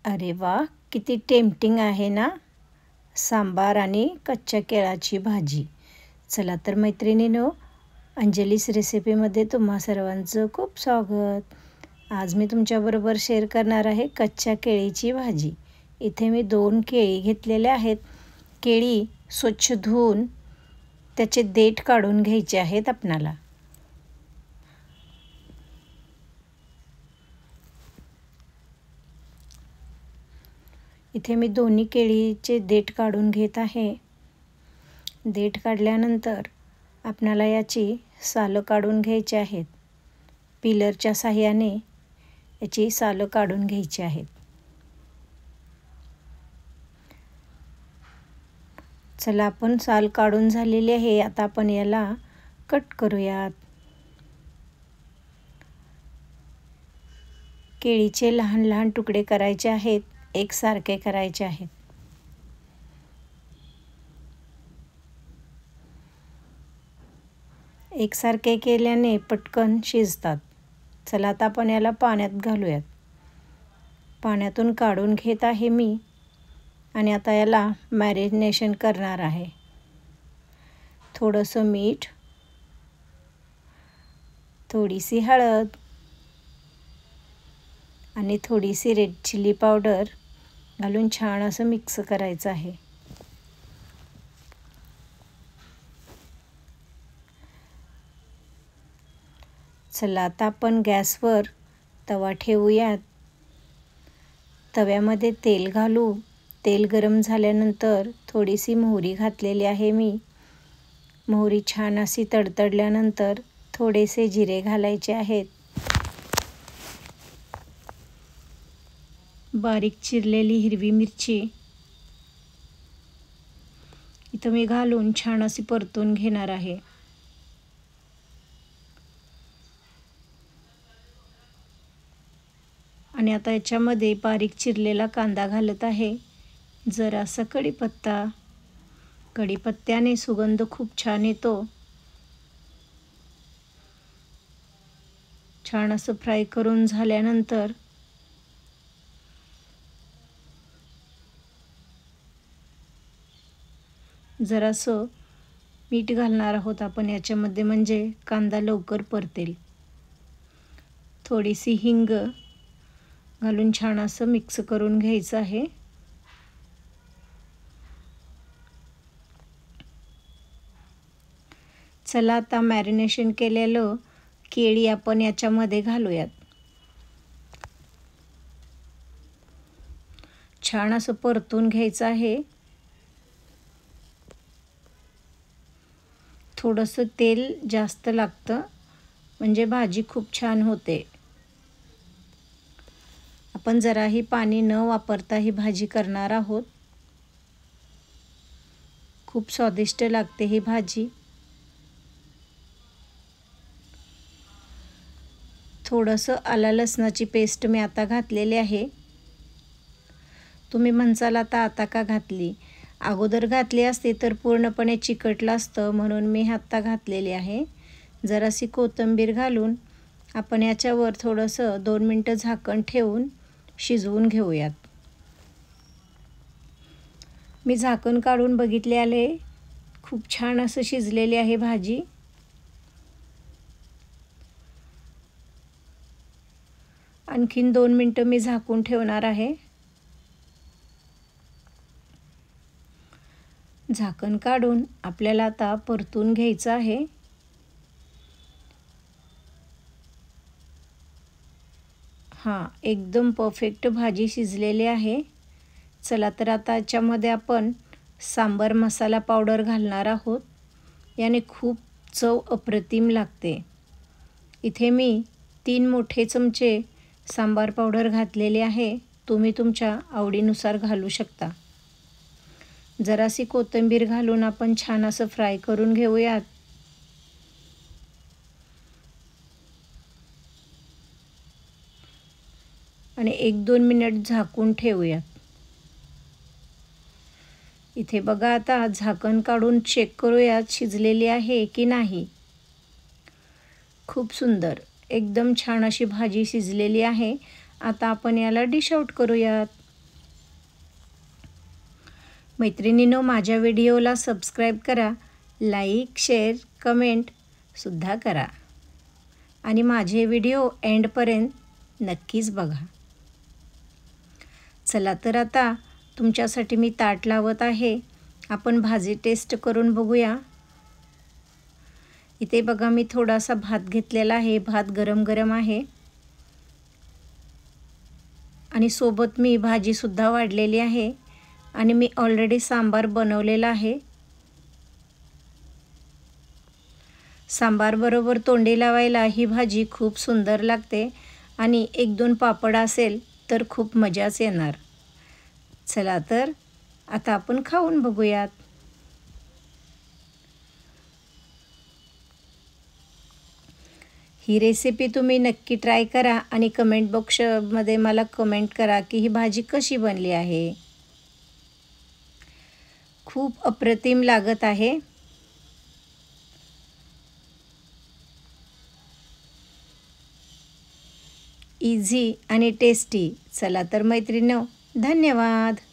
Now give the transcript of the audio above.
अरे वा, किती टेम्पटिंग आहे ना. सांबार आणि कच्च्या केळाची भाजी. चला तर मैत्रिणींनो, अंजलीस रेसिपीमध्ये तुम्हा सर्वांचं खूप स्वागत. आज मी तुमच्याबरोबर शेअर करणार आहे कच्च्या केळीची भाजी. इथे मी 2 केळी घेतलेले आहेत. केळी स्वच्छ धुवून त्याचे देठ काढून घ्यायचे आहेत आपणाला. इथे मी दोन्ही केळीचे देठ काढून घेत आहे. देठ काढल्यानंतर आपणाला याची सालं काढून घ्यायची आहेत. पिलरच्या साहाय्याने याची सालं काढून घ्यायची आहेत. चला, आपण साल काढून झालेली आहे. आता आपण याला कट करूयात. केळीचे लहान लहान तुकडे करायचे आहेत, एकसारखे करायचे आहेत. एकसारखे केल्याने पटकन शिजतात. चला, आता आपण याला पाण्यात घालूयात. पाण्यातून काढून घेत आहे मी आणि आता याला मॅरिनेशन करणार आहे. थोडंसं मीठ, थोडीशी हळद आणि थोडीशी रेड चिली पावडर घालून छान असं मिक्स करायचं आहे. चला, आता आपण गॅसवर तवा ठेवूयात. तव्यामध्ये तेल घालू. तेल गरम झाल्यानंतर थोडीशी मोहरी घातलेली आहे मी. मोहरी छान अशी तडतडल्यानंतर थोडेसे जिरे घालायचे आहेत. बारीक चिरलेली हिरवी मिरची इथं मी घालून छान अशी परतून घेणार आहे. आणि आता याच्यामध्ये बारीक चिरलेला कांदा घालत आहे. जरासा कढीपत्ता. कढीपत्त्याने सुगंध खूप छान येतो. छान असं फ्राय करून झाल्यानंतर जरासं मीठ घालणार आहोत आपण याच्यामध्ये, म्हणजे कांदा लवकर परतेल. थोडीशी हिंग घालून छान असं मिक्स करून घ्यायचं आहे. चला, आता मॅरिनेशन केलेलं केळी आपण याच्यामध्ये घालूयात. छान असं परतून घ्यायचं आहे. थोडंसं तेल जास्त लागतं, म्हणजे भाजी खूप छान होते. आपण जराही पाणी न वापरता ही भाजी करणार आहोत. खूप स्वादिष्ट लागते ही भाजी. थोडंसं आला लसणाची पेस्ट मी आता घातलेली आहे. तुम्ही म्हणसाल आता का घातली? अगोदर घातली असती तर पूर्णपणे चिकटलं असतं, म्हणून मी आत्ता घातलेली आहे. जराशी कोथिंबीर घालून आपण याच्यावर थोडंसं 2 मिनटं झाकण ठेवून शिजवून घेऊयात. मी झाकण काढून बघितले आले. खूप छान असं शिजलेली आहे भाजी. आणखीन 2 मिनटं मी झाकून ठेवणार आहे. झाकण काढून आपल्याला आता परतून घ्यायचं आहे. एकदम परफेक्ट भाजी शिजलेली आहे. चला तर आता याच्यामध्ये आपण सांबार मसाला पावडर घालणार आहोत. याने खूप चव अप्रतिम लागते. इथे मी 3 मोठे चमचे सांबार पावडर घातलेले आहे. तुम्ही तुमच्या आवडीनुसार घालू शकता. जराशी कोथिंबीर घालून आपण छान असं फ्राय करून घेऊयात. आणि 1-2 मिनिट झाकून ठेवूयात. इथे बघा, आता झाकण काढून चेक करूयात शिजलेली आहे की नाही. खूप सुंदर, एकदम छान अशी भाजी शिजलेली आहे. आता आपण याला डिश आउट करूयात. मैत्रिणींनो, माझ्या व्हिडिओला सबस्क्राईब करा, लाईक, शेअर, कमेंटसुद्धा करा आणि माझे व्हिडिओ एंडपर्यंत नक्कीच बघा. चला तर आता तुमच्यासाठी मी ताट लावत आहे. आपण भाजी टेस्ट करून बघूया. इथे बघा, मी थोडासा भात घेतलेला आहे. भात गरम गरम आहे आणि सोबत मी भाजीसुद्धा वाढलेली आहे आणि मी ऑलरेडी सांबार बनवलेला आहे. सांबारबरोबर तोंडी लावायला ही भाजी खूप सुंदर लागते आणि 1-2 पापड असेल तर खूप मजाच येणार. चला तर आता आपण खाऊन बघूयात. ही रेसिपी तुम्ही नक्की ट्राय करा आणि कमेंट बॉक्समध्ये मला कमेंट करा की ही भाजी कशी बनली आहे. खूप अप्रतिम लागत आहे. इझी आणि टेस्टी. चला तर मैत्रिणींनो, धन्यवाद.